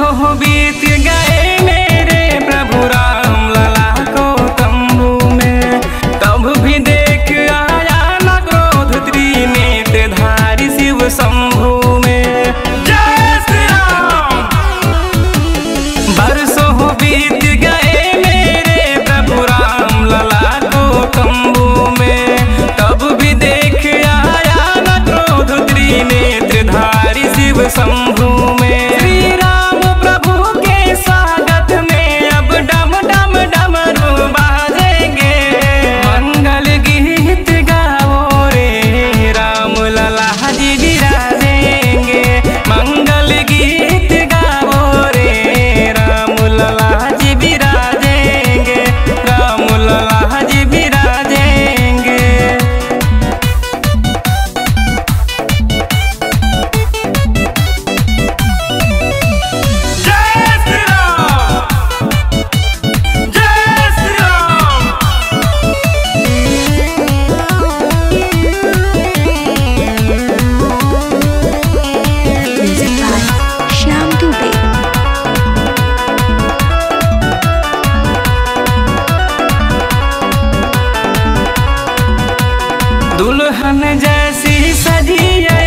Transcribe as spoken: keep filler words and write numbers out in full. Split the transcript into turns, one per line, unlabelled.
बरसों बीत गए मेरे प्रभु राम लला को तंबू में, तब भी देख आया न क्रोध त्रिनेत्र धारी शिव शंभू में। जय श्री राम। बरसों बीत गए मेरे प्रभु राम लला को तंबू में, तब भी देख आया न क्रोध त्रिनेत्र धारी शिव शंभू में। दुल्हन जैसी सजी